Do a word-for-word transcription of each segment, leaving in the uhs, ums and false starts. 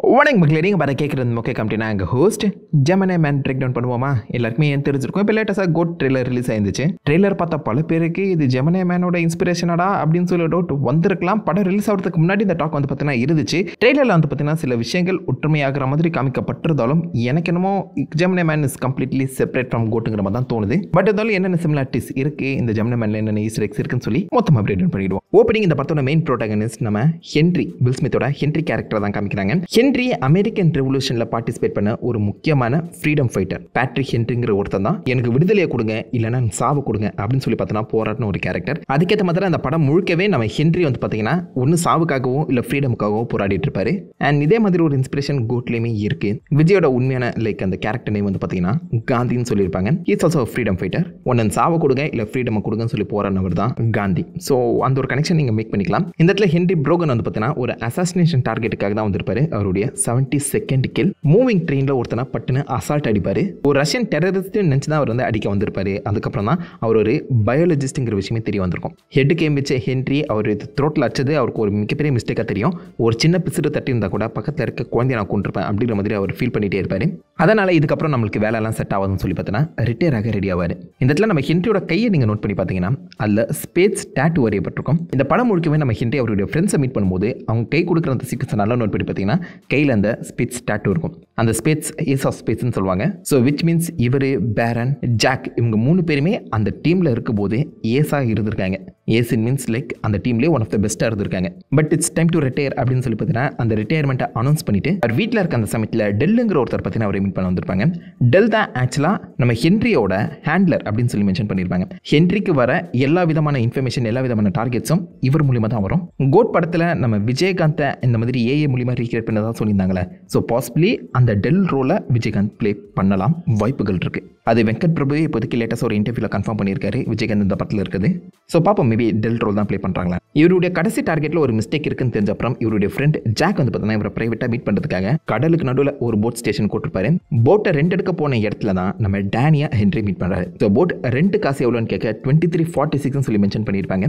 வணக்கம் மக்களே, நீங்கள் பார்த்து கேட்குறது முக்கிய கம்பெனி. நான் எங்கள் host Gemini man break down பண்ணுவோமா? எல்லாருக்குமே ஏன் தெரிஞ்சிருக்கும். இப்போ லேட்டஸ்ட்டாக கோட் ட்ரெய்லர் ரிலீஸ் ஆயிருந்துச்சு. ட்ரெய்லர் பார்த்தா பல பேருக்கு இது ஜெமினி மேனோட இன்ஸ்பிரேஷனடா அப்படின்னு சொல்லி டவுட் வந்திருக்கலாம். படம் ரிலீஸ் ஆகிறதுக்கு முன்னாடி இந்த டாக் வந்து பார்த்தீங்கன்னா இருந்துச்சு. ட்ரெய்லரில் வந்து பார்த்தீங்கன்னா சில விஷயங்கள் ஒற்றுமையாகிற மாதிரி காமிக்கப்பட்டிருந்தாலும் எனக்கு என்னமோ Gemini man is completely separate from கோட்டுங்கிற மாதிரி தான் தோணுது. பட் இருந்தாலும் என்னென்ன சிமிலாரிட்டிஸ் இருக்குது இந்த ஜெமினி மேனில், என்னென்ன ஈஸ்டர் எக்ஸ் இருக்குன்னு சொல்லி மொத்தமாக பிரேக் டவுன் பண்ணிடுவோம். ஓப்பனிங் இந்த படத்தோட மெயின் ப்ரோட்டகனிஸ்ட் நம்ம ஹென்றி வில் ஸ்மித்தோட ஹென்றி கேரக்டர் தான் காமிக்கிறாங்க. ஹென்றி அமெரிக்கன் ரெவல்யூஷன்ல பார்ட்டிசிபேட் பண்ண ஒரு முக்கியமான ஃப்ரீடம் ஃபைட்டர். பேட்ரிக் ஹென்ரிங்கிற ஒருத்தன் தான் எனக்கு விடுதலையை கொடுங்க இல்லைன்னா சாவு கொடுங்க அப்படின்னு சொல்லி பார்த்தோன்னா போராட்டின ஒரு கேரக்டர். அதுக்கேற்ற மாதிரி அந்த படம் முழுக்கவே நம்ம ஹென்றி வந்து பார்த்தீங்கன்னா ஒன்று சாவுக்காகவோ இல்லை ஃப்ரீடமுக்காகவோ போராடிட்டு இருப்பாரு. அண்ட் இதே மாதிரி ஒரு இன்ஸ்பிரேஷன் கோட்லேயுமே இருக்கு. விஜயோட உண்மையான லைக் அந்த கேரக்டர் நேம் வந்து பார்த்தீங்கன்னா காந்தின்னு சொல்லியிருப்பாங்க. It's also freedom fighter. ஒன்னு சாவை கொடுங்க இல்லை ஃப்ரீடம் கொடுங்கன்னு சொல்லி போராடினவர் தான் காந்தி. ஸோ அந்த ஒரு கனெக்ஷன் நீங்கள் மேக் பண்ணிக்கலாம். இந்த இடத்துல ஹென்றி ப்ரோகன் வந்து பார்த்தீங்கன்னா ஒரு அசாசினேஷன் டார்கெட்டுக்காக தான் வந்திருப்பாரு. அவருடைய செவன்டி செகண்ட் கில் மூவிங் ட்ரெயின்ல ஒருத்தனை பட்டுன்னு அசால்ட் அடிப்பாரு. ஒரு ரஷ்யன் டெரரிஸ்ட் நினைச்சு தான் அவர் வந்து அடிக்க வந்திருப்பாரு. அதுக்கப்புறம் தான் அவர் ஒரு பயாலஜிஸ்ட்ங்கிற விஷயமே தெரிய வந்திருக்கும். ஹெட் கேம் வச்ச ஹென்றி அவர் த்ரோட்டில் அடிச்சது அவருக்கு ஒரு மிகப்பெரிய மிஸ்டேக்காக தெரியும். ஒரு சின்ன பிசுறு தட்டி இருந்தால் கூட பக்கத்தில் இருக்க குழந்தைய நான் கொண்டிருப்பேன் அப்படிங்கிற மாதிரி அவர் ஃபீல் பண்ணிட்டே இருப்பாரு. அதனால இதுக்கப்புறம் நம்மளுக்கு வேலையெல்லாம் செட் ஆகுதுன்னு சொல்லி பார்த்தீங்கன்னா ரிட்டையர் ஆக ரெடி ஆவார். இந்த இடத்துல நம்ம ஹென்ரியோட கையை நீங்கள் நோட் பண்ணி பார்த்தீங்கன்னா அதில் ஸ்பேஸ் டேட்டு வரையப்பட்டிருக்கும். இந்த படம் முழுக்கவே நம்ம ஹென்றி அவருடைய ஃப்ரெண்ட்ஸை மீட் பண்ணும்போது அவங்க கை கொடுக்குற அந்த சீக்வன்ஸை நல்லா நோட் பண்ணி பார்த்தீங்கன்னா கையில் அந்த ஸ்பேஸ் டேட்டு இருக்கும். அந்த ஸ்பேஸ் ஏஸ் ஆஃப் ஸ்பேஸ்ன்னு சொல்லுவாங்க. ஸோ விச் மீன்ஸ் இவர், பேரன், ஜாக் இவங்க மூணு பேருமே அந்த டீமில் இருக்கும்போது ஏஸாக இருந்திருக்காங்க. ஏஸ் இன் மீன்ஸ் லைக் அந்த டீம்லேயே ஒன் ஆஃப் த பெஸ்ட்டாக இருந்திருக்காங்க. But it's time to retire அப்படின்னு சொல்லி பார்த்தீங்கன்னா அந்த ரிட்டையர்மெண்ட்டை அனௌன்ஸ் பண்ணிட்டு அவர் வீட்டில் இருக்க அந்த சமயத்தில் டெல்லுங்கிற ஒருத்தர் பார்த்தீங்கன்னா அவரை மீட் பண்ண வந்திருப்பாங்க. டெல் தான் ஆக்சுவலாக நம்ம ஹென்ரியோட ஹேண்ட்லர் அப்படின்னு சொல்லி மென்ஷன் பண்ணியிருப்பாங்க. ஹென்ரிக்கு வர எல்லா விதமான இன்ஃபர்மேஷன், எல்லா விதமான டார்கெட்ஸும் இவர் மூலியமாக தான் வரும். கோட் படத்தில் நம்ம விஜயகாந்தை இந்த மாதிரி ஏஏ மூலியமாக ரீக்ரியேட் பண்ணதான் சொல்லியிருந்தாங்களே. ஸோ பாசிபிளி அந்த டெல் ரோலை விஜயகாந்த் ப்ளே பண்ணலாம், வாய்ப்புகள் இருக்குது. அது வெங்கட் பிரபுவே இப்போதைக்கு லேட்டஸ்ட் ஒரு இன்டர்வியூவில் கன்ஃபார்ம் பண்ணியிருக்காரு விஜயகாந்த் இந்த படத்தில் இருக்குது. ஸோ பார்ப்போம், மேபி டெல் ரோல் தான் ப்ளே பண்ணுறாங்களா. இவருடைய கடைசி டார்கெட்டில் ஒரு மிஸ்டேக் இருக்குன்னு தெரிஞ்ச அப்புறம் இவருடைய ஃப்ரெண்ட் ஜாக் வந்து பார்த்தீங்கன்னா இவரை பிரைவேட்டாக மீட் பண்ணுறதுக்காக கடலுக்கு நடுவில் ஒரு போட் ஸ்டேஷன் கூட்டிருப்பாரு. போட்டை ரெண்ட் எடுக்க போன இடத்துல தான் நம்ம டேனியா ஹென்றி மீட் பண்ணுறாரு. ஸோ போட் ரெண்ட் காசு எவ்வளோன்னு கேட்க டுவெண்ட்டி த்ரீ ஃபார்ட்டி சிக்ஸ்னு சொல்லி மென்ஷன் பண்ணியிருப்பாங்க.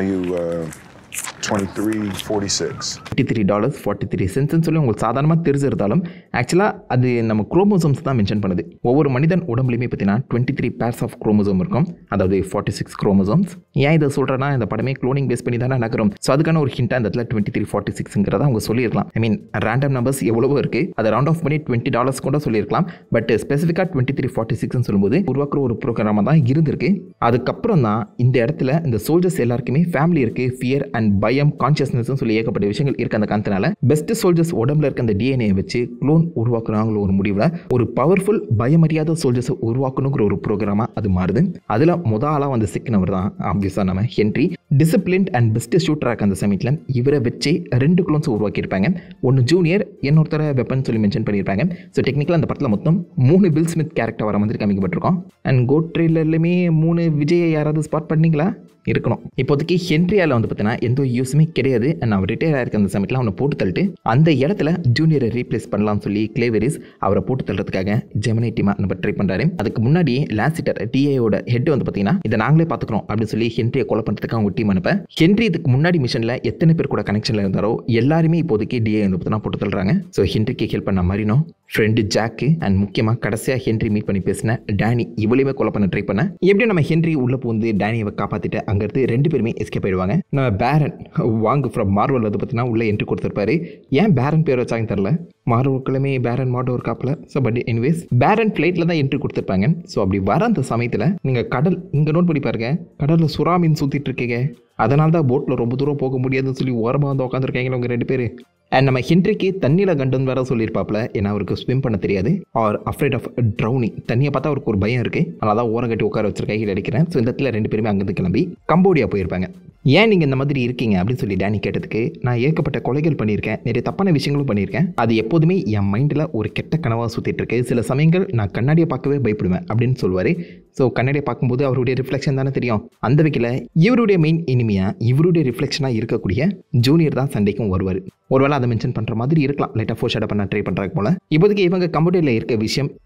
twenty-three forty-six twenty-three dollars forty-three cents சொல்லி உங்களுக்கு சாதாரணமாக தெரிஞ்சிருந்தாலும் ஆக்சுவலாக அது நம்ம குரோமோசோம்ஸ் தான் மென்ஷன் பண்ணுது. ஒவ்வொரு மனிதன் உடம்புலையுமே பார்த்தீங்கன்னா twenty three pairs of chromosome இருக்கும், அதாவது ஃபார்ட்டி சிக்ஸ் குரோமோசோம்ஸ். ஏன் இதை சொல்கிறேன்னா இந்த படமே க்ளோனிங் பேஸ் பண்ணி தானே நகரும். ஸோ அதுக்கான ஒரு ஹிண்டாக அந்த இடத்துல டுவெண்ட்டி த்ரீ ஃபார்ட்டி சிக்ஸ்ங்கிறத அவங்க சொல்லியிருக்கலாம். ஐ மீன் ரேண்டம் நம்பர்ஸ் எவ்வளவோ இருக்குது, அதை ரவுண்ட் ஆஃப் பண்ணி டுவெண்ட்டி டாலர்ஸ் கூட சொல்லியிருக்கலாம். பட் ஸ்பெசிஃபிக்காக டுவெண்ட்டி த்ரீ ஃபார்ட்டி சிக்ஸ்னு சொல்லும்போது உருவாக்குற ஒரு ப்ரோக்ராமாக தான் இருந்திருக்கு. அதுக்கப்புறம் தான் இந்த இடத்துல இந்த சோல்ஜர்ஸ் எல்லாருக்குமே ஃபேமிலி இருக்குது, ஃபியர் அண்ட் பயம், கான்சியஸ்னஸ் சொல்லி ஏகப்பட்ட விஷயங்கள் இருக்கு. அந்த காரணத்தினால பெஸ்ட் சோல்ஜர்ஸ் உடம்புல இருக்க அந்த டிஎன்ஏ வச்சு க்ளோன் உருவாக்குறாங்களோ ஒரு முடிவில் ஒரு பவர்ஃபுல் பயமறியாத சோல்ஜர்ஸை உருவாக்கணுங்கிற ஒரு ப்ரோக்ராமா அது மாறுது. அதில் முதல் ஆளாக வந்து சிக்கினவர் தான் ஆப்வியஸாக நம்ம ஹென்றி. டிசிப்ளின்ட் அண்ட் பெஸ்ட் ஷூட்டராக அந்த சமயத்தில் இவரை வச்சு ரெண்டு க்ளோன்ஸ் உருவாக்கியிருப்பாங்க. ஒன்று ஜூனியர், இன்னொருத்தர வெப்பன் சொல்லி மென்ஷன் பண்ணியிருப்பாங்க. ஸோ டெக்னிக்கலாக அந்த படத்தில் மொத்தம் மூணு வில் ஸ்மித் கேரக்டர் வர மாதிரி காமிக்கப்பட்டிருக்கோம். அண்ட் கோட் ட்ரெய்லர்லையுமே மூணு விஜயை யாராவது ஸ்பாட் பண்ணீங்களா? இருக்கணும். இப்போதைக்கு ஹென்ரியாவில் வந்து பார்த்தீங்கன்னா எந்த யூஸுமே கிடையாது. அண்ட் அவர் ரிட்டையர் ஆயிருக்க அந்த சமயத்தில் அவனை போட்டு தள்ளிட்டு அந்த இடத்துல ஜூனியரை ரீப்ளேஸ் பண்ணலாம்னு சொல்லி கிளேவரிஸ் அவரை போட்டு தள்ளுறதுக்காக ஜெமினி டீமா நம்ம ட்ரை பண்ணுறாரு. அதுக்கு முன்னாடி லாசிட்டர் டிஏயோட ஹெட் வந்து பார்த்தீங்கன்னா இதை நாங்களே பார்த்துக்கிறோம் அப்படின்னு சொல்லி ஹென்ரியை கொலை பண்ணுறதுக்கு அவங்க டீம் அனுப்ப ஹென்றி இதுக்கு முன்னாடி மிஷனில் எத்தனை பேர் கூட கனெக்ஷனில் இருந்தாரோ எல்லாருமே இப்போதைக்கு டிஏ வந்து பார்த்தீங்கன்னா போட்டு தள்ளுறாங்க. ஸோ ஹென்ரிக்கு ஹெல்ப் பண்ண மாதிரினோ ஃப்ரெண்டு ஜாக்கு அண்ட் முக்கியமாக கடைசியாக ஹென்றி மீட் பண்ணி பேசின டேனி இவளையுமே கொலை பண்ண ட்ரை பண்ண எப்படி நம்ம ஹென்றி உள்ள பூந்து டேனியை காப்பாற்றிட்டு அங்கிருந்து ரெண்டு பேருமே எஸ்கேப் ஆயிடுவாங்க. நம்ம பேரன் வாங்கு ஃப்ரம் மார்வல் வந்து பார்த்தீங்கன்னா உள்ள என்ட்ரி கொடுத்துருப்பாரு. ஏன் பேரன் பேர் வச்சாங்க தெரில, மார்வலுக்குள்ளமே பேரன் மாடோ ஒரு காப்பில். ஸோ பட் எனிவேஸ் பேரன் ஃப்ளைட்டில் தான் என்ட்ரி கொடுத்துருப்பாங்க. ஸோ அப்படி வர அந்த சமயத்தில் நீங்கள் கடல் இங்கே நோட் பண்ணி பாருங்க, கடலில் சுறா மீன் சுற்றிட்டு இருக்கீங்க. அதனால தான் போட்டில் ரொம்ப தூரம் போக முடியாதுன்னு சொல்லி ஓரமாக வந்து உட்காந்துருக்காங்களா உங்கள் ரெண்டு பேர். அண்ட் நம்ம ஹென்ரிக்கு தண்ணியில் கண்டுன்னு வேற சொல்லியிருப்பாப்ல, ஏன்னா அவருக்கு ஸ்விம் பண்ண தெரியாது, ஆர் அஃப்ரைட் ஆஃப் ட்ரௌனிங். தண்ணியை பார்த்தா அவருக்கு ஒரு பயம் இருக்குது, அதனால தான் ஓரம் கட்டி உட்கார வச்சிருக்காங்க அடிக்கிறேன். ஸோ இந்த இடத்துல ரெண்டு பேருமே அங்கேருந்து கிளம்பி கம்போடியா போயிருப்பாங்க. ஏன் நீங்கள் இந்த மாதிரி இருக்கீங்க அப்படின்னு சொல்லி டேனி கேட்டதுக்கு நான் ஏகப்பட்ட கொலைகள் பண்ணியிருக்கேன், நிறைய தப்பான விஷயங்களும் பண்ணியிருக்கேன், அது எப்போதுமே என் மைண்டில் ஒரு கெட்ட கனவாக சுற்றிட்டு இருக்கு, சில சமயங்கள் நான் கண்ணாடியை பார்க்கவே பயப்படுவேன் அப்படின்னு சொல்லுவார். ஸோ கண்ணாடியை பார்க்கும்போது அவருடைய ரிஃப்ளெக்ஷன் தானே தெரியும். அந்த வகையில் இவருடைய மெயின் இனிமையாக இவருடைய ரிஃப்ளெக்ஷனாக இருக்கக்கூடிய ஜூனியர் தான் சண்டைக்கும் வருவார். ஒருவேளை அதை மென்ஷன் பண்ணுற மாதிரி இருக்கலாம், லைட்டாக ஃபோர் ஷேடோ பண்ண ட்ரை பண்ணுறாங்க போல. இப்போதைக்கு இவங்க கம்ப்யூட்டரில் இருக்க விஷயம்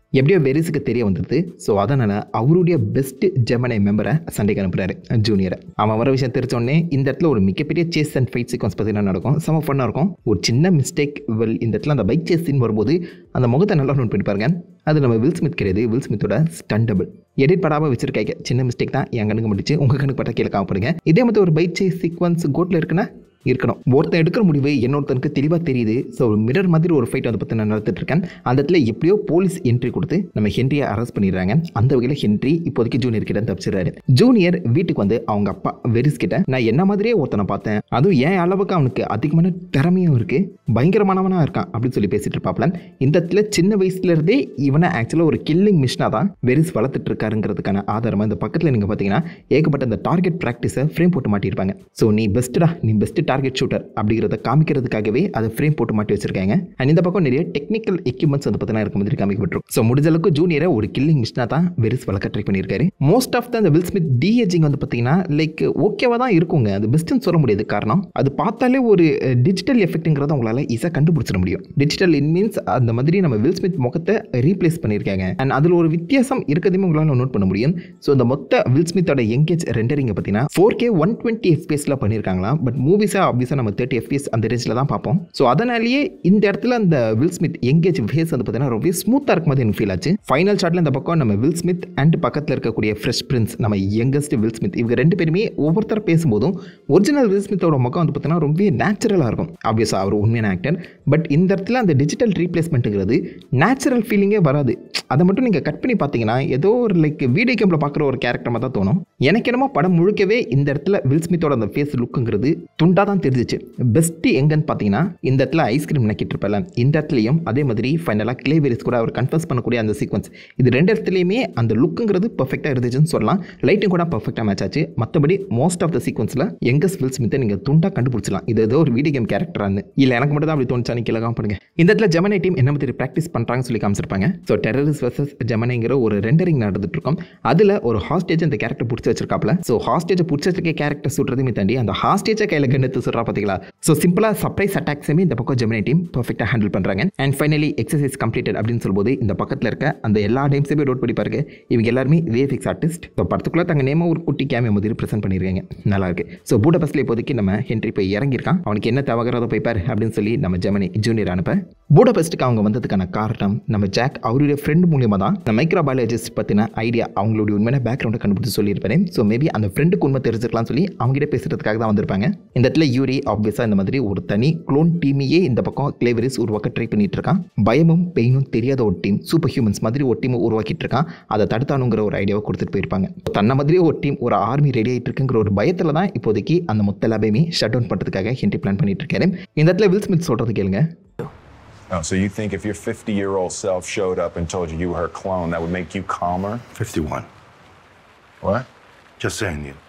எப்படியோ வெரிஸுக்கு தெரிய வந்துடுது. ஸோ அதனால் அவருடைய பெஸ்ட் ஜெமினி மெம்பரை சண்டைக்கு அனுப்புறாரு ஜூனியரை. அவன் வர விஷயம் தெரிஞ்சோடனே இந்த இடத்துல ஒரு மிகப்பெரிய சேஸ் அண்ட் ஃபைட் சீக்வன்ஸ் பார்த்தீங்கன்னா நடக்கும். செம ஃபன்னாக இருக்கும். ஒரு சின்ன மிஸ்டேக் வெல் இந்த இடத்துல அந்த பைக் சேஸ் சீன் வரும்போது அந்த முகத்தை நல்லா நோட் பண்ணி பாருங்க. அது நம்ம வில் ஸ்மித் கிடையாது, வில் ஸ்மித்தோட ஸ்டண்டபிள் எடிட் படாமல் வச்சிருக்காங்க. சின்ன மிஸ்டேக் தான், என் கண்ணுக்கு முடிச்சு உங்கள் கண்ணுக்கு பட்ட கீழே காமப்படுங்க. இதே மாதிரி ஒரு பைக் சேஸ் சீக்வன்ஸ் கோட்டில் இருக்குன்னா இருக்கணும். ஒருத்தன் எடுக்கிற முடிவு இன்னொருத்தனுக்கு தெளிவாக தெரியுது. ஸோ மிரர் மாதிரி ஒரு ஃபைட் வந்து பற்றி நான் நடத்திட்டு இருக்கேன். அந்த இடத்துல எப்படியோ போலீஸ் என்ட்ரி கொடுத்து நம்ம ஹென்ரியை அரெஸ்ட் பண்ணிடுறாங்க. அந்த வகையில் ஹென்ரி இப்போதைக்கு ஜூனியர் கிட்ட தப்பிச்சிடறாரு. ஜூனியர் வீட்டுக்கு வந்து அவங்க அப்பா வெரிஸ் கிட்ட நான் என்ன மாதிரியே ஒருத்தனை பார்த்தேன், அதுவும் ஏன் அளவுக்கு அவனுக்கு அதிகமான திறமையும் இருக்கு, பயங்கரமானவனா இருக்கான் அப்படின்னு சொல்லி பேசிட்டு இருப்பாப்ல. இந்த இடத்துல சின்ன வயசுல இருந்தே இவனை ஆக்சுவலாக ஒரு கில்லிங் மிஷினாக தான் வெரிஸ் வளர்த்துட்டு இருக்காருங்கிறதுக்கான ஆதாரமாக இந்த பக்கத்தில் நீங்கள் பார்த்தீங்கன்னா ஏகப்பட்ட அந்த டார்கெட் ப்ராக்டிஸை ஃப்ரேம் போட்டு மாட்டியிருப்பாங்க. ஸோ நீ பெஸ்ட்டா, நீ பெஸ்ட் டார்கெட் ஷூட்டர் அப்படிங்கிறத காமிக்கிறதுக்காகவே அதை ஃப்ரேம் போட்டு மாட்டி வச்சிருக்காங்க. அண்ட் இந்த பக்கம் நிறைய டெக்னிக்கல் எக்யூப்மெண்ட்ஸ் வந்து பார்த்தீங்கன்னா இருக்க மாதிரி காமிக்கப்பட்டிருக்கும். ஸோ முடிஞ்ச அளவுக்கு ஜூனியரை ஒரு கில்லிங் மிஷினாக தான் வெரிஸ் வளர்க்க ட்ரை பண்ணியிருக்காரு. Most of the Will Smith deaging வந்து பார்த்தீங்கன்னா லைக் ஓகேவா தான் இருக்குங்க. அது பெஸ்ட்னு சொல்ல முடியாது. காரணம் அது பார்த்தாலே ஒரு டிஜிட்டல் எஃபெக்ட்டுங்கிறத உங்களால் ஈஸியாக கண்டுபிடிச்சிட முடியும். டிஜிட்டல் இன் மீன்ஸ் அந்த மாதிரி நம்ம வில் ஸ்மித் முகத்தை ரீப்ளேஸ் பண்ணியிருக்காங்க. அண்ட் அதில் ஒரு வித்தியாசம் இருக்கிறதையும் உங்களால் நோட் பண்ண முடியும். ஸோ இந்த மொத்த வில் ஸ்மித்தோட எங்கேஜ் ரெண்டரிங்கை பார்த்தீங்கன்னா ஃபோர் கே ஒன் டுவெண்ட்டி எஃப்பிஎஸ்ல பண்ணியிருக்காங்களா. பட் மூவிஸாக ஆப்வியஸாக நம்ம தேர்ட்டி எஃப்பிஎஸ் அந்த ரேஞ்சில் தான் பார்ப்போம். ஸோ அதனாலேயே இந்த இடத்துல அந்த வில் ஸ்மித் எங்கேஜ் ஃபேஸ் வந்து பார்த்தீங்கன்னா ரொம்ப ஸ்மூத்தாக இருக்கும் போது எனக்கு ஃபீல் ஆச்சு. ஃபைனல் ஷாட்டில் இந்த பக்கம் நம்ம வில் ஸ்மித் அண்ட் பக்கத்தில் இருக்கக்கூடிய ஃப்ரெஷ் பிரின்ஸ் நம்ம யங்கஸ்ட் வில் ஸ்மித் இவங்க ரெண்டு பேருமே ஒவ்வொருத்தர் பேசும்போதும் ஒரிஜினல் வில் ஸ்மித்தோட முகம் வந்து பார்த்தீங்கன்னா ரொம்ப நேச்சுரலாக இருக்கும். ஆப்வியஸாக அவர் உண்மையான ஆக்டர். பட் இந்த இடத்துல அந்த டிஜிட்டல் ரீப்ளேஸ்மெண்ட்டுங்கிறது நேச்சுரல் ஃபீலிங்கே வராது. அதை மட்டும் நீங்கள் கட் பண்ணி பார்த்தீங்கன்னா ஏதோ ஒரு லைக் வீடியோ கேமில் பார்க்குற ஒரு கேரக்டர் மாதிரி தான் தோணும். எனக்கு என்னமோ படம் முழுக்கவே இந்த இடத்துல வில் ஸ்மித்தோட அந்த ஃபேஸ் லுக்குங்கிறது துண்டாக தான் தெரிஞ்சிச்சு. பெஸ்ட்டு எங்கன்னு பார்த்தீங்கன்னா இந்த இடத்துல ஐஸ்கிரீம் நக்கிட்டு இருப்பல இந்த இடத்துலையும் அதே மாதிரி ஃபைனலாக கிளே வெரிஸ் கூட அவர் கன்ஃபர்ஸ் பண்ணக்கூடிய அந்த சீக்வன்ஸ் இது ரெண்டு இடத்துலையுமே அந்த லுக்குங்கிறது பர்ஃபெக்டாக இருந்துச்சுன்னு சொல்லலாம். லைட்டும் கூட பர்ஃபெக்டாக மேட்ச் ஆச்சு. மற்றபடி மோஸ்ட் ஆஃப் த சீக்வன்ஸில் யங்கஸ்ட் வில் ஸ்மித்தை நீங்கள் துண்டாக கண்டுபிடிச்சலாம். இது ஏதோ ஒரு வீடியோ கேம் கேரக்டரானு இல்லை எனக்கு மட்டும் தான் அப்படி தோணுச்சா நீ கிளகாம பண்ணுங்க. இந்த இடத்துல ஜெமினி டீம் என்ன மாதிரி ப்ராக்டிஸ் பண்ணுறாங்கன்னு சொல்லி காமிச்சிருப்பாங்க. ஸோ டெரரிஸ்ட் வர்சஸ் ஜெமினிங்கிற ஒரு ரெண்டரிங் நடந்துட்டு இருக்கும். அதில் ஒரு ஹாஸ்டேஜ் அந்த கேரக்டர் பிடிச்சி வச்சிருக்காப்ல. ஸோ ஹாஸ்டேஜை பிடிச்சி வச்சிருக்க கேரக்டர் சுடுறதுமே தாண்டி அந்த ஹாஸ்டேஜை கையில் கண்ணெடுத்து சுடுறா பார்த்தீங்களா. ஸோ சிம்பிளாக சர்ப்ரைஸ் அட்டாக்ஸுமே இந்த பக்கம் ஜெமினி டீம் பர்ஃபெக்டாக ஹேண்டில் பண்ணுறாங்க. அண்ட் ஃபைனலி எக்ஸசைஸ் கம்ப்ளீட்டட் அப்படின்னு சொல்லும்போது இந்த பக்கத்தில் இருக்க அந்த எல்லா டைம்ஸுமே நோட் பண்ணி பாருங்க. இவங்க எல்லாருமே விஎஃப்எக்ஸ் ஆர்டிஸ்ட். ஸோ படத்துக்குள்ள தங்க நேம ஒரு குட்டி கேமியோ மாதிரி ப்ரெசென்ட் பண்ணியிருக்காங்க. நல்லா இருக்கு. ஸோ பூடபஸ்ட்ல இப்போதைக்கு நம்ம ஹென்ரி போய் இறங்கியிருக்கான். அவனுக்கு என்ன தேவைக்கிறதோ போய் பாரு அப்படின்னு சொல்லி நம்ம ஜெமினி ஜூனியர் அனுப்ப பூடபஸ்ட்டுக்கு அவங்க வந்ததுக்கான காரணம் நம்ம ஜாக் அவருடைய ஃப்ரெண்ட் மூலியமாக தான் இந்த மைக்ரோபயாலஜிஸ்ட் பற்றின ஐடியா அவங்களுடைய உண்மையான பேக்ரவுண்டை கண்டுபிடிச்சு சொல்லியிருப்பேன். ஸோ மேபி அந்த ஃப்ரெண்டுக்கு உண்மை தெரிஞ்சுக்கலாம் சொல்லி அவங்ககிட்ட பேசுறதுக்காக தான் வந்திருப்பாங்க. இந்த இடத்துல யூரி ஆப்வியஸாக இந்த மாதிரி ஒரு தனி க்ளோன் டீமையே இந்த பக்கம் கிளேவரிஸ் உருவாக்க ட்ரை பண்ணிட்டு இருக்கான். பயமும் பெயினும் தெரியாத ஒரு டீம் சூப்பர் ஹியூமன்ஸ் மாதிரி ஒரு டீம் உருவாக்கிட்டு இருக்கான். அதை தடுத்தானுங்கிற ஒரு ஐடியாவை கொடுத்துட்டு போயிருப்பாங்க. தன்னை மாதிரியே ஒரு டீம் ஒரு ஆர்மி ரெடி ஆகிட்டு இருக்குங்கிற ஒரு பயத்தில் தான் இப்போதைக்கு அந்த மொத்த லேபையுமே ஷட் டவுன் பண்ணுறதுக்காக ஹென்ரி பிளான் பண்ணிட்டு இருக்காரு. இந்த இடத்துல வில் ஸ்மித் சொல்றது கேளுங்க. Oh, so you think if your fifty-year-old self showed up and told you you were her clone, that would make you calmer? fifty-one. What? Just saying you.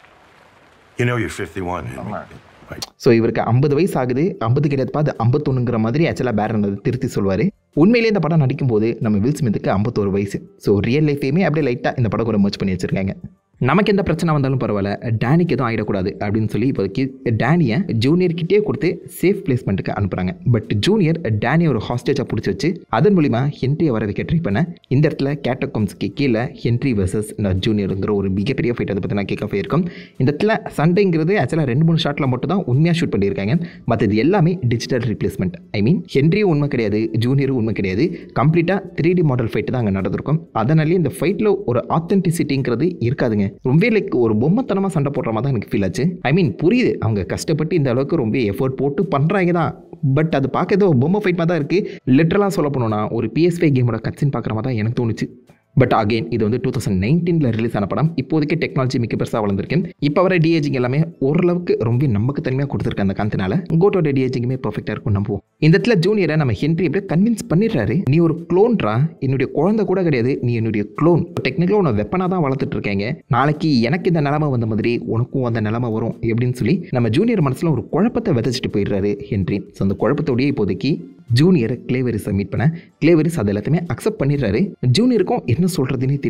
You know you're fifty-one. I'm not. Right. So இவருக்கு ஐம்பது வயசு ஆகுது. ஐம்பது கிடையாதுப்பா, அது ஐம்பத்தொன்னுங்கிற மாதிரி ஆக்சுவலாக பேரன் அதை திருத்தி சொல்லுவார். உண்மையிலே இந்த படம் நடிக்கும்போது நம்ம வில் ஸ்மித்துக்கு ஐம்பத்தோரு வயசு. ஸோ ரியல் லைஃபையுமே அப்படியே லைட்டாக இந்த படம் கூட மர்ச் பண்ணி வச்சிருக்காங்க. நமக்கு எந்த பிரச்சனை வந்தாலும் பரவாயில்ல, டேனிக்கு எதுவும் ஆகிடக்கூடாது அப்படின்னு சொல்லி இப்போதைக்கு டேனியை ஜூனியர்கிட்டே கொடுத்து சேஃப் பிளேஸ்மெண்ட்டுக்கு அனுப்புகிறாங்க. பட் ஜூனியர் டேனியை ஒரு ஹாஸ்டேஜாக பிடிச்சி வச்சு அதன் மூலிமா ஹென்ரியை வர வைக்க ட்ரை பண்ண இந்த இடத்துல கேட்டகோம்ஸ்க்கு கீழே ஹென்ரி வர்சஸ் ஜூனியருங்கிற ஒரு மிகப்பெரிய ஃபைட் அதை பற்றி நான் கேட்க போயிருக்கோம். இந்த இடத்துல சண்டைங்கிறது ஆக்சுவலாக ரெண்டு மூணு ஷாட்டில் மட்டும் தான் உண்மையாக ஷூட் பண்ணியிருக்காங்க. மற்ற இது எல்லாமே டிஜிட்டல் ரீப்ளேஸ்மெண்ட். ஐ மீன் ஹென்ரியும் உண்மை கிடையாது, ஜூனியரும் உண்மை கிடையாது. கம்ப்ளீட்டாக த்ரீ டி மாடல் ஃபைட்டு தான் அங்கே நடந்திருக்கும். அதனாலே இந்த ஃபைட்டில் ஒரு ஆத்தென்டிசிட்டிங்கிறது இருக்காதுங்க. ரொம்ப லைக் ஒரு பொம்மைத்தனமாக சண்டை போடுற மாதிரி தான் எனக்கு ஃபீல் ஆச்சு. ஐ மீன் புரியுது அவங்க கஷ்டப்பட்டு இந்த அளவுக்கு ரொம்ப எஃபர்ட் போட்டு பண்ணுறாங்க தான். பட் அது பார்க்க ஏதோ பொம்மை ஃபைட் மாதிரி தான் இருக்குது. லிட்டரலாக சொல்ல போனோம்னா ஒரு பிஎஸ்ஐ கேமோட கட்சின்னு பார்க்குற மாதிரி தான் எனக்கு தோணுச்சு. பட் அகெயின் இது வந்து டூ தௌசண்ட் நைன்டீனில் ரிலீஸ் ஆன படம். இப்போதைக்கு டெக்னாலஜி மிக பெருசாக வளர்ந்துருக்கு. இப்போ வர டிஏஜிங் எல்லாமே ஓரளவுக்கு ரொம்ப நமக்கு தனிமையாக கொடுத்துருக்க அந்த காரணத்தினால கோட்டோட டிஏஜிங்குமே பர்ஃபெக்டாக இருக்கும் நம்புவோம். இந்த இடத்துல ஜூனியரை நம்ம ஹென்ரி எப்படியே கன்வின்ஸ் பண்ணிடுறாரு. நீ ஒரு க்ளோன்ரா, என்னுடைய குழந்தை கூட கிடையாது, நீ என்னுடைய க்ளோன். டெக்னிக்கலாக உன்னை வெப்பனாக தான் வளர்த்துட்டு இருக்கீங்க. நாளைக்கு எனக்கு இந்த நிலைமை வந்த மாதிரி உனக்கும் அந்த நிலைமை வரும் எப்படின்னு சொல்லி நம்ம ஜூனியர் மனசில் ஒரு குழப்பத்தை விதைச்சிட்டு போயிடுறாரு ஹென்ரி. ஸோ அந்த குழப்பத்தோடையே இப்போதைக்கு ஜூனியரை கிளேவரிஸை மீட் பண்ண கிளேவரிஸ் அது எல்லாத்தையுமே அக்செப்ட் பண்ணிடுறாரு. ஜூனியருக்கும் என்ன சொல்கிறதுனே தெரியல.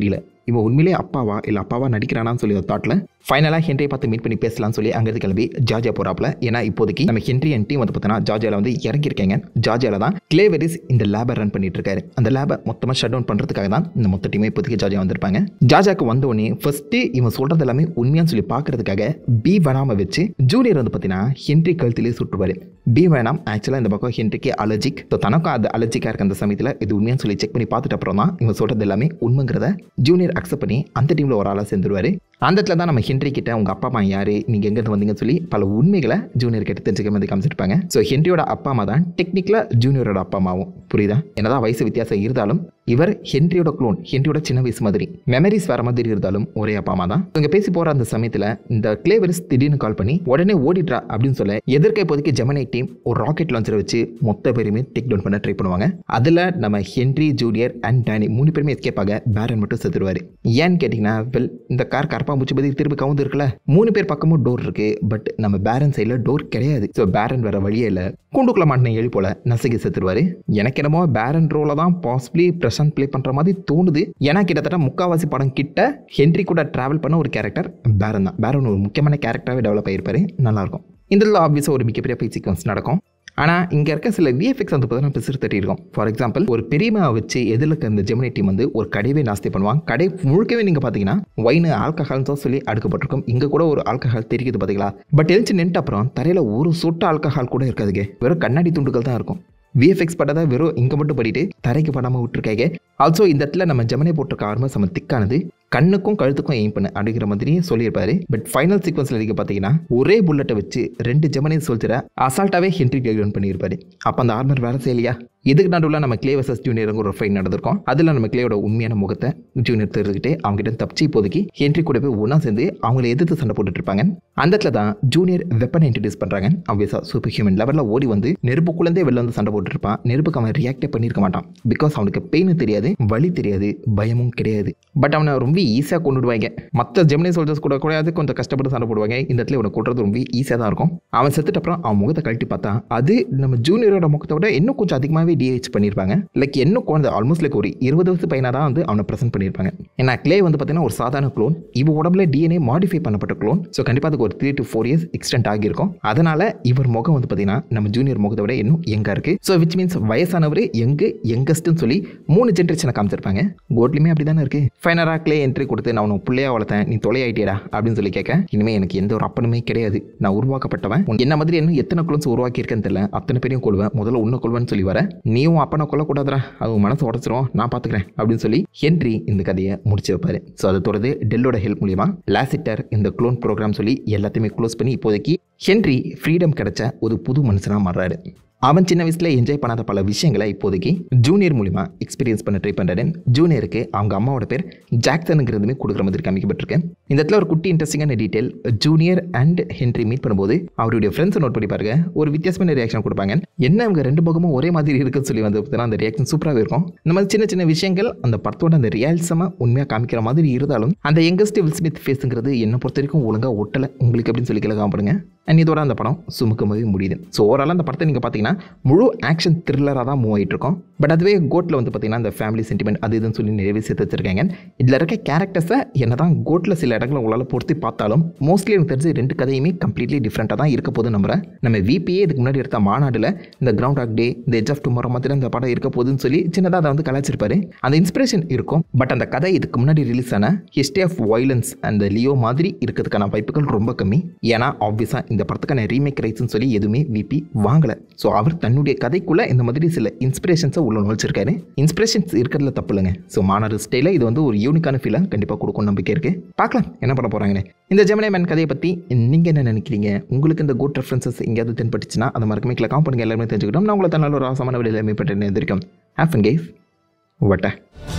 இவன் உண்மையிலேயே அப்பாவா இல்லை அப்பாவா நடிக்கிறானான்னு சொல்லி ஒரு தாட்டில் ஃபைனலாக ஹென்ரியை பார்த்து மீட் பண்ணி பேசலாம்னு சொல்லி அங்கேருந்து கிளம்பி ஜார்ஜியா போகிறாப்புல. ஏன்னா இப்போதைக்கு நம்ம ஹென்ரி அண்ட் டீம் வந்து பார்த்தீங்கன்னா ஜார்ஜியாவில் வந்து இறங்கியிருக்காங்க. ஜார்ஜியாவில் தான் கிளேவரிஸ் இந்த லேபை ரன் பண்ணிட்டு இருக்காரு. அந்த லேபை மொத்தமாக ஷட் டவுன் பண்ணுறதுக்காக தான் இந்த மொத்த டீமே இப்போதைக்கு ஜார்ஜியா வந்திருப்பாங்க. ஜார்ஜியாவுக்கு வந்தோடனே ஃபர்ஸ்ட்டு இவன் சொல்கிறது எல்லாமே உண்மையான்னு சொல்லி பார்க்கறதுக்காக பி வேணாம வச்சு ஜூனியர் வந்து பார்த்தீங்கன்னா ஹென்ரி கழுத்திலே சுட்டுவார். பி வேணாம் ஆக்சுவலாக இந்த பக்கம் ஹென்ரிக்கு அலர்ஜிக். ஸோ தனக்கும் அது அலர்ஜிக்காக இருக்க அந்த சமயத்தில் இது உண்மையான்னு சொல்லி செக் பண்ணி பார்த்துட்டு அப்புறம் தான் இவன் சொல்கிறது எல்லாமே உண்மைங்கிறத ஜூனியர் அக்செப்ட் பண்ணி அந்த டீமில் ஒரு ஆளாக சேர்ந்துருவார். அந்த இடத்துல தான் நம்ம ஹென்ரி கிட்ட உங்கள் அப்பா அம்மா யார், நீங்கள் எங்கேருந்து வந்தீங்கன்னு சொல்லி பல உண்மைகளை ஜூனியர் கிட்ட தெரிஞ்சுக்க மாதிரி காமிச்சிருப்பாங்க. ஸோ ஹென்ரியோட அப்பா அம்மா தான் டெக்னிக்கலாக ஜூனியரோட அப்பா அம்மாவும். புரியுதா? என்னதான் வயசு வித்தியாசம் இருந்தாலும் இவர் ஹென்ரியோட க்ளோன், ஹென்ரியோட சின்ன வயசு மாதிரி, மெமரிஸ் வேற மாதிரி இருந்தாலும் ஒரே அப்பா அம்மா தான். இவங்க பேசி போகிற அந்த சமயத்தில் இந்த கிளேவரிஸ் திடீர்னு கால் பண்ணி உடனே ஓடிட்ரா அப்படின்னு சொல்ல எதிர்க்க இப்போதைக்கு ஜெமினி டீம் ஒரு ராக்கெட் லான்ச்சரை வச்சு மொத்த பேருமே டேக் டவுன் பண்ண ட்ரை பண்ணுவாங்க. அதில் நம்ம ஹென்ரி, ஜூனியர் அண்ட் டேனி மூணு பேருமே எஸ்கேப் ஆக பேரன் மட்டும் செத்துருவாரு. ஏன்னு கேட்டிங்கன்னா, வெல் இந்த கார் கரப்பாம்பூச்சி பற்றி திருப்பி கவுந்து இருக்குல்ல, மூணு பேர் பக்கமும் டோர் இருக்கு, பட் நம்ம பேரன் சைடில் டோர் கிடையாது. ஸோ பேரன் வேற வழியே இல்லை, கூண்டுக்குள்ள மாட்டின எலி போல நசுக்கி செத்துருவாரு. எனக்கு என்னமோ பேரன் ரோல தான் பாசிபிளி பிரசன்ட் பிளே பண்ற மாதிரி தோணுது. ஏன்னா கிட்டத்தட்ட முக்காவாசி படம் கிட்ட ஹென்ரி கூட டிராவல் பண்ண ஒரு கேரக்டர் பேரன் தான். பேரன் ஒரு முக்கியமான கேரக்டராகவே டெவலப் ஆகிருப்பாரு. நல்லா இருக்கும். இதில் ஆப்வியஸாக ஒரு மிகப்பெரிய ஃபைட் சீக்வன்ஸ் நடக்கும். ஆனால் இங்கே இருக்க சில விஎஃப்எக்ஸ் வந்து பார்த்தீங்கன்னா பிசுறு தட்டி இருக்கும். ஃபார் எக்ஸாம்பிள், ஒரு பெரியமா வச்சு எதில் இருக்க இந்த ஜெமினி டீம் வந்து ஒரு கடையவே நாஸ்தி பண்ணுவாங்க. கடை முழுக்கவே நீங்கள் பார்த்தீங்கன்னா ஒயின் ஆல்கஹால்னு தான் சொல்லி அடுக்கப்பட்டிருக்கும். இங்கே கூட ஒரு ஆல்கஹால் தெரியுது பார்த்தீங்களா? பட் எழுச்சி நின்று அப்புறம் தரையில் ஒரு சொட்டு ஆல்கஹால் கூட இருக்காதுங்க. வெறும் கண்ணாடி துண்டுகள் தான் இருக்கும். விஎஃப்எக்ஸ் பட்டதை வெறும் இங்கே மட்டும் படிட்டு தரைக்கு படாமல் விட்டுருக்காங்க. ஆல்சோ இந்த இடத்துல நம்ம ஜெமினி போட்டிருக்க ஆர்மர் நம்ம திக்கானது, கண்ணுக்கும் கழுத்துக்கும் எய்ம் பண்ணு அப்படிங்கிற மாதிரி சொல்லியிருப்பாரு. பட் ஃபைனல் சீக்வன்ஸில் நீங்கள் பார்த்தீங்கன்னா ஒரே புல்லட்டை வச்சு ரெண்டு ஜெமினி சோல்ஜரை அசால்ட்டாகவே ஹென்ரி டேக் பண்ணியிருப்பாரு. அப்போ அந்த ஆர்மர் வேலை செய்யலையா? இதுக்கு நடுவில் நம்ம கிளே வர்சஸ் ஜூனியருங்க ஒரு ஃபைட் நடந்திருக்கும். அதில் நம்ம கிளேயோட உண்மையான முகத்தை ஜூனியர் தெரிஞ்சுக்கிட்டு அவங்ககிட்ட தப்பிச்சு இப்போதைக்கு ஹென்ரி கூட போய் ஒன்றா சேர்ந்து அவங்கள எதிர்த்து சண்டை போட்டுட்டு இருப்பாங்க. அந்த இடத்துல தான் ஜூனியர் வெப்பனை இன்ட்ரடியூஸ் பண்ணுறாங்க. ஆப்வியஸாக சூப்பர் ஹியூமன் லெவலில் ஓடி வந்து நெருப்புக்குள்ளே வெளில வந்து சண்டை போட்டுருப்பான். நெருப்புக்கு அவன் ரியாக்டே பண்ணியிருக்க மாட்டான். பிகாஸ் அவனுக்கு பெயின் தெரியாது, வலி தெரியாது, பயமும் கிடையாது. பட் அவனை ரொம்ப ஈஸியாக கொண்டுடுவாங்க. மற்ற ஜெமினி சோல்ஜர்ஸ் கூட கூடாது கொஞ்சம் கஷ்டப்பட்டு சண்டை போடுவாங்க. இந்த இடத்துல இவனை கொண்டுறது ரொம்ப ஈஸியாக தான் இருக்கும். அவன் செத்துட்டு அப்புறம் அவன் முகத்தை கழட்டி பார்த்தா அது நம்ம ஜூனியரோட முகத்தை விட இன்னும் கொஞ்சம் அதிகமாகவே டிஹெச் பண்ணியிருப்பாங்க. லைக் இன்னும் குழந்தை ஆல்மோஸ்ட் லைக் ஒரு இருபது வருஷம் பையனாக தான் வந்து அவனை ப்ரெசென்ட் பண்ணியிருப்பாங்க. ஏன்னா கிளே வந்து பார்த்தீங்கன்னா ஒரு சாதாரண க்ளோன், இவ உடம்புல டிஎன்ஏ மாடிஃபை பண்ணப்பட்ட க்ளோன். ஸோ கண்டிப்பாக அதுக்கு ஒரு three to four years extend ஆகியிருக்கும். அதனால இவர் முகம் வந்து பார்த்தீங்கன்னா நம்ம ஜூனியர் முகத்தை விட இன்னும் எங்கே இருக்குது. ஸோ விச் மீன்ஸ் வயசானவர் எங்கு யங்கஸ்ட்னு சொல்லி மூணு ஜென்ரேஷனை காமிச்சிருப்பாங்க. கோட்லையுமே அப்படி தானே இருக்குது. ஃபைனலாக கிளே என்ட்ரி கொடுத்து நான் உனக்கு பிள்ளையா வளர்த்தேன், நீ தொலையாயிட்டியடா அப்படின்னு சொல்லி கேட்க, இனிமேல் எனக்கு எந்த ஒரு அப்பனுமே கிடையாது, நான் உருவாக்கப்பட்டவன், என்ன மாதிரி இன்னும் எத்தனை குளோன்ஸ் உருவாக்கியிருக்கேன்னு தெரியல, அத்தனை பேரையும் கொள்வேன், முதல்ல உன்னை கொள்வேன்னு சொல்லி வர, நீயும் அப்பனை கொல்லக்கூடாதுரா, அது மனசு உடச்சிரும், நான் பார்த்துக்கிறேன் அப்படின்னு சொல்லி ஹென்ரி இந்த கதையை முடிச்சு வைப்பாரு. ஸோ அதை தொடர்ந்து டெல்லோட ஹெல்ப் மூலியமா லாசிட்டர் இந்த க்ளோன் ப்ரோக்ராம் சொல்லி எல்லாத்தையுமே க்ளோஸ் பண்ணி இப்போதைக்கு ஹென்ரி ஃப்ரீடம் கிடைச்ச ஒரு புது மனுஷனாக மாறுறாரு. அவன் சின்ன வயசுல என்ஜாய் பண்ணாத பல விஷயங்களை இப்போதைக்கு ஜூனியர் மூலிமா எக்ஸ்பீரியன்ஸ் பண்ண ட்ரை பண்ணுறாரு. ஜூனியருக்கு அவங்க அம்மாவோட பேர் ஜாக்சனுங்கிறதுமே கொடுக்குற மாதிரி காமிக்கப்பட்டிருக்கு. இந்த இடத்துல ஒரு குட்டி இன்ட்ரெஸ்டிங்கான detail, junior and Henry meet பண்ணும்போது அவருடைய ஃப்ரெண்ட்ஸை நோட் பண்ணி பாருங்க, ஒரு வித்தியாசமான ரியாக்ஷன் கொடுப்பாங்க. என்ன அவங்க ரெண்டு பக்கமும் ஒரே மாதிரி இருக்குன்னு சொல்லி வந்து பார்த்தீங்கன்னா அந்த ரியாக்ஷன் சூப்பராகவே இருக்கும். இந்த மாதிரி சின்ன சின்ன விஷயங்கள் அந்த படத்தோட அந்த ரியாலிசமாக உண்மையாக காமிக்கிற மாதிரி இருந்தாலும் அந்த யங்கஸ்ட் வில் ஸ்மித் ஃபேஸுங்கிறது என்னை பொறுத்த வரைக்கும் ஒழுங்காக ஒட்டலை உங்களுக்கு அப்படின்னு சொல்லி கேட்க காமிப்படுங்க. அண்ட் இதோட அந்த படம் சுமுக்கமாகவே முடியுது. ஸோ ஓவரால் அந்த படத்தை நீங்கள் பார்த்தீங்கன்னா முழு ஆக்ஷன் த்ரில்லராக தான் மூவ் ஆகிட்டு இருக்கும். பட் அதுவே கோட்டில் வந்து பார்த்தீங்கன்னா அந்த ஃபேமிலி சென்டிமெண்ட் அது இதுன்னு சொல்லி நிறைய சேர்த்து வச்சிருக்காங்க. இதில் இருக்க கேரக்டர்ஸை என்ன தான் கோட்டில் சில இடங்களை உங்களால் பொறுத்து பார்த்தாலும் மோஸ்ட்லி எனக்கு தெரிஞ்சு ரெண்டு கதையுமே கம்ப்ளீட்லி டிஃப்ரெண்ட்டாக தான் இருக்க போது நம்புறேன். நம்ம விபிஏ இதுக்கு முன்னாடி எடுத்த மாநாட்டில் இந்த கிரவுண்ட் ஆக் டே, இந்த எட்ஜ் ஆஃப் டுமாரோ மாதிரி அந்த படம் இருக்க போதுன்னு சொல்லி சின்னதாக அதை வந்து கலாச்சிருப்பாரு. அந்த இன்ஸ்பிரேஷன் இருக்கும். பட் அந்த கதை இதுக்கு முன்னாடி ரிலீஸ் ஆன ஹிஸ்ட்ரி ஆஃப் வயலன்ஸ் அந்த லியோ மாதிரி இருக்கிறதுக்கான வாய்ப்புகள் ரொம்ப கம்மி. ஏன்னா ஆப்வியஸாக இந்த படத்துக்கான ரீமேக் ரைட்ஸ்னு சொல்லி எதுவுமே விபி வாங்கலை. ஸோ அவர் தன்னுடைய கதைக்குள்ளே இந்த மாதிரி சில இன்ஸ்பிரேஷன்ஸை உள்ள நுழைச்சிருக்காரு. இன்ஸ்பிரேஷன்ஸ் இருக்கிறதுல தப்பு இல்லைங்க. ஸோ மாநாடு ஸ்டைலில் இது வந்து ஒரு யூனிக்கான ஃபீலாக கண்டிப்பாக கொடுக்கும் நம்பிக்கை இருக்குது. பார்க்கலாம் என்ன பண்ண போகிறாங்கன்னு. இந்த ஜெமினி மேன் கதையை பற்றி நீங்கள் என்ன நினைக்கிறீங்க? உங்களுக்கு இந்த குட் ரெஃபரன்சஸ் எங்கேயாவது தென்பட்டுச்சுன்னா அந்த மாதிரி கீழே காம் பண்ணுங்க, எல்லாருமே தெரிஞ்சுக்கிட்டோம். நான் உங்களை தன்னால ஒரு ஆசமான வெளியில் மேம்பட்டு எதிர்க்கும் ஹேஃபன் கேஸ் வட்ட